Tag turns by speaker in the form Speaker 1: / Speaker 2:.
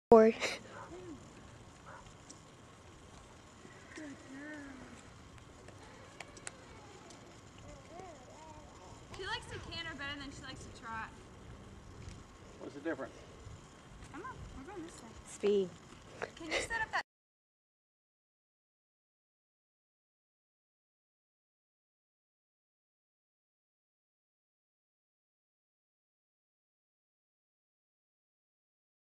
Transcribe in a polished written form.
Speaker 1: Board.
Speaker 2: She likes to canter better than she likes to trot.
Speaker 3: What's the difference?
Speaker 2: Come on, we're going this way.
Speaker 1: Speed.
Speaker 2: Can you set up that